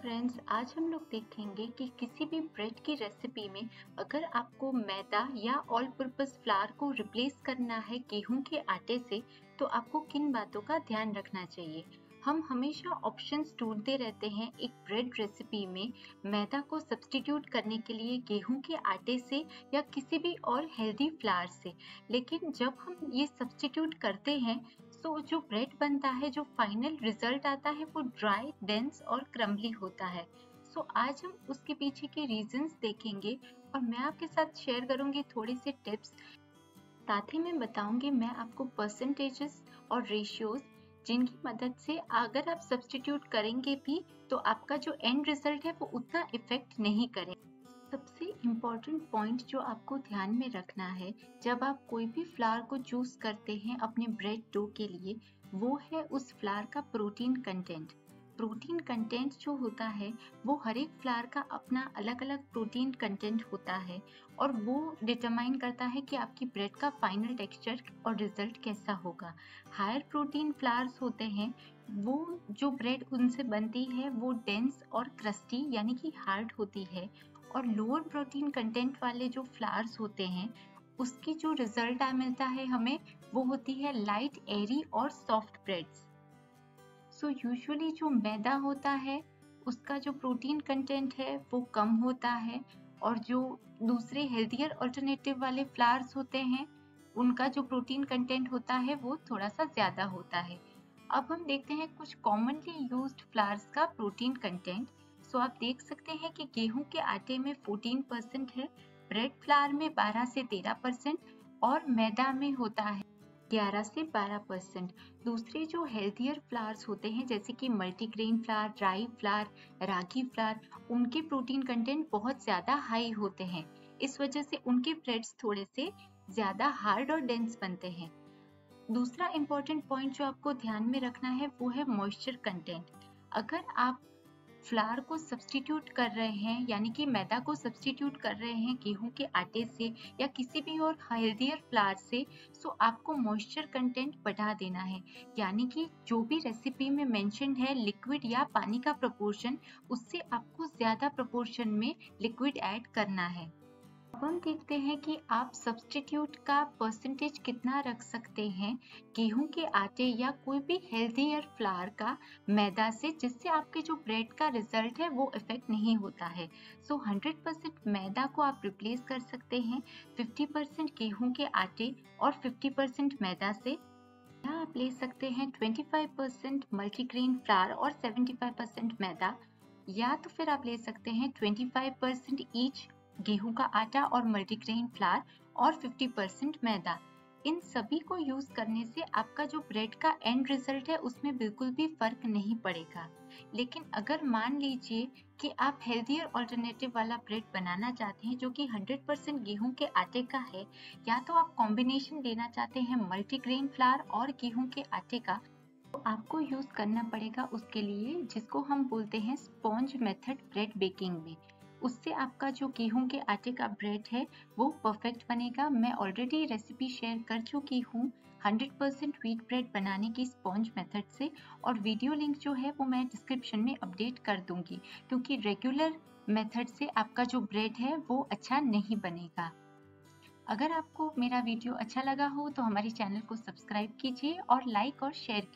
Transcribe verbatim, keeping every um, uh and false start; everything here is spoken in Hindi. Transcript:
फ्रेंड्स, आज हम लोग देखेंगे कि किसी भी ब्रेड की रेसिपी में अगर आपको मैदा या ऑल पर्पस फ्लावर को रिप्लेस करना है गेहूं के आटे से, तो आपको किन बातों का ध्यान रखना चाहिए। हम हमेशा ऑप्शंस ढूंढते रहते हैं एक ब्रेड रेसिपी में मैदा को सब्स्टिट्यूट करने के लिए गेहूं के आटे से या किसी भी और हेल्दी फ्लावर से, लेकिन जब हम ये सब्स्टिट्यूट करते हैं तो जो ब्रेड बनता है, जो फाइनल रिजल्ट आता है वो ड्राई, डेंस और क्रम्बली होता है। सो so, आज हम उसके पीछे के रीजंस देखेंगे और मैं आपके साथ शेयर करूंगी थोड़ी सी टिप्स। साथ ही मैं बताऊंगी मैं आपको परसेंटेजेस और रेशियोज जिनकी मदद से अगर आप सब्स्टिट्यूट करेंगे भी तो आपका जो एंड रिजल्ट है वो उतना इफेक्ट नहीं करेगा। सबसे इम्पॉर्टेंट पॉइंट जो आपको ध्यान में रखना है जब आप कोई भी फ्लावर को चूज करते हैं अपने ब्रेड डो के लिए, वो है उस फ्लावर का प्रोटीन कंटेंट। प्रोटीन कंटेंट जो होता है वो हर एक फ्लावर का अपना अलग अलग प्रोटीन कंटेंट होता है और वो डिटरमाइन करता है कि आपकी ब्रेड का फाइनल टेक्सचर और रिजल्ट कैसा होगा। हायर प्रोटीन फ्लावर्स होते हैं, वो जो ब्रेड उनसे बनती है वो डेंस और क्रस्टी यानी कि हार्ड होती है, और लोअर प्रोटीन कंटेंट वाले जो फ्लावर्स होते हैं उसकी जो रिजल्ट मिलता है हमें वो होती है लाइट, एरी और सॉफ्ट ब्रेड्स। सो यूजुअली जो मैदा होता है उसका जो प्रोटीन कंटेंट है वो कम होता है और जो दूसरे हेल्थियर अल्टरनेटिव वाले फ्लावर्स होते हैं उनका जो प्रोटीन कंटेंट होता है वो थोड़ा सा ज्यादा होता है। अब हम देखते हैं कुछ कॉमनली यूज्ड फ्लावर्स का प्रोटीन कंटेंट। सो आप देख सकते हैं कि गेहूं के आटे में चौदह परसेंट है, ब्रेड फ्लावर में बारह से तेरह परसेंट और मैदा में होता है ग्यारह से बारह परसेंट। दूसरे जो हेल्थियर फ्लावर्स होते हैं जैसे कि multigrain flour, rye flour, ragi flour, उनके प्रोटीन कंटेंट बहुत ज्यादा हाई होते हैं। इस वजह से उनके ब्रेड्स थोड़े से ज्यादा हार्ड और डेंस बनते हैं। दूसरा इम्पोर्टेंट पॉइंट जो आपको ध्यान में रखना है वो है मॉइस्चर कंटेंट। अगर आप फ्लावर को सब्स्टिट्यूट कर रहे हैं यानी कि मैदा को सब्स्टिट्यूट कर रहे हैं गेहूं के आटे से या किसी भी और हेल्थियर फ्लावर से, सो आपको मॉइस्चर कंटेंट बढ़ा देना है। यानी कि जो भी रेसिपी में मेंशन्ड है लिक्विड या पानी का प्रोपोर्शन, उससे आपको ज्यादा प्रोपोर्शन में लिक्विड ऐड करना है। अब हम देखते हैं कि आप सब्स्टिट्यूट का परसेंटेज कितना रख सकते हैं गेहूं के आटे या कोई भी हेल्थियर फ्लावर का मैदा से, जिससे आपके जो ब्रेड का रिजल्ट है वो इफेक्ट नहीं होता है। सो हंड्रेड परसेंट मैदा को आप रिप्लेस कर सकते हैं फिफ्टी परसेंट गेहूं के आटे और फिफ्टी परसेंट मैदा से। या आप ले सकते हैं twenty five percent multigrain flour और सेवेंटी फाइव परसेंट मैदा, या तो फिर आप ले सकते हैं ट्वेंटी फाइव परसेंट ईच गेहूं का आटा और मल्टीग्रेन फ्लावर और फिफ्टी परसेंट मैदा। इन सभी को यूज करने से आपका जो ब्रेड का एंड रिजल्ट है उसमें बिल्कुल भी फर्क नहीं पड़ेगा। लेकिन अगर मान लीजिए कि आप हेल्थियर अल्टरनेटिव वाला ब्रेड बनाना चाहते हैं जो कि हंड्रेड परसेंट गेहूं के आटे का है, या तो आप कॉम्बिनेशन लेना चाहते हैं मल्टीग्रेन फ्लावर और गेहूं के आटे का, तो आपको यूज करना पड़ेगा उसके लिए जिसको हम बोलते हैं स्पॉन्ज मेथड ब्रेड बेकिंग में। उससे आपका जो गेहूं के आटे का ब्रेड है वो परफेक्ट बनेगा। मैं ऑलरेडी रेसिपी शेयर कर चुकी हूँ हंड्रेड परसेंट व्हीट ब्रेड बनाने की स्पॉन्ज मेथड से, और वीडियो लिंक जो है वो मैं डिस्क्रिप्शन में अपडेट कर दूंगी, क्योंकि रेगुलर मेथड से आपका जो ब्रेड है वो अच्छा नहीं बनेगा। अगर आपको मेरा वीडियो अच्छा लगा हो तो हमारे चैनल को सब्सक्राइब कीजिए और लाइक और शेयर कीजिए।